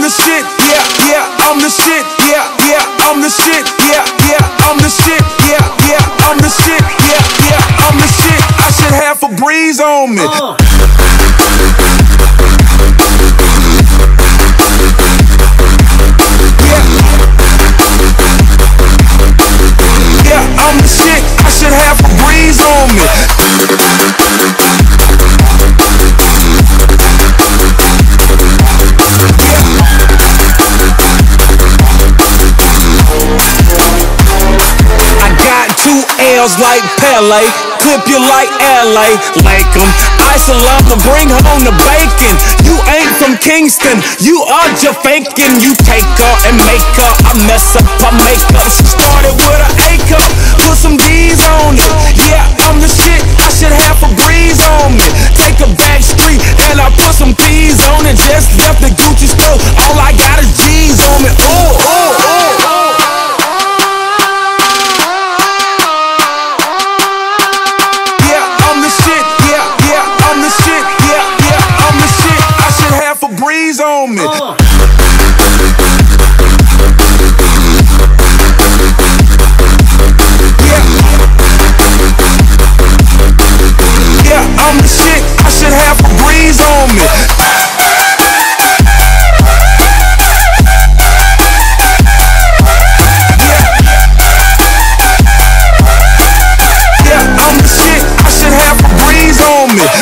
I'm the shit, yeah, yeah, I'm the shit, yeah, yeah, I'm the shit, yeah, yeah, I'm the shit, yeah, yeah, I'm the shit, yeah, yeah, I'm the shit. I should have Febreze on me. Yeah, I'm the shit. I should have Febreze on me. L's like Pele, clip you like LA, like 'em. Ice alarm to bring home the bacon. You ain't from Kingston, you are just faking. You take her and make her, I mess up her makeup. She started with an A cup, put some D's on it. Yeah, I'm the shit, I should have Febreze on me. Take a back street and I put some P's on it. Just left the Gucci store, all I got is G's on me. Oh, oh, oh, oh. Febreze on me. Yeah, I'm the shit. I should have Febreze on me. Yeah, I'm the shit. I should have Febreze on me.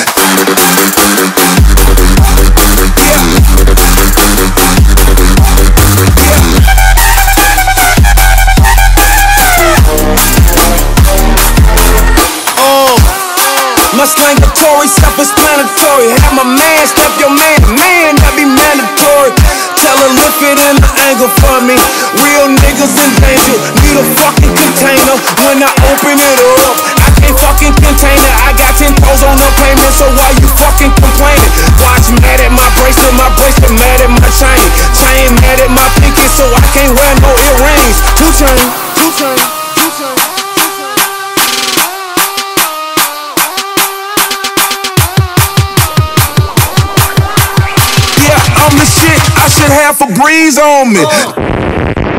My slangatory, self-explanatory. Have my man step your man, that be mandatory. Tell her lift it in the angle for me. Real niggas in danger, need a fucking container. When I open it up, I can't fucking contain it. I got 10 toes on the payment, so why you fucking complaining? Watch mad at my bracelet mad at my chain. Chain mad at my pinky, so I can't wear no earrings. Two chain, two chain, two chain. I'm the shit, I should have Febreze on me.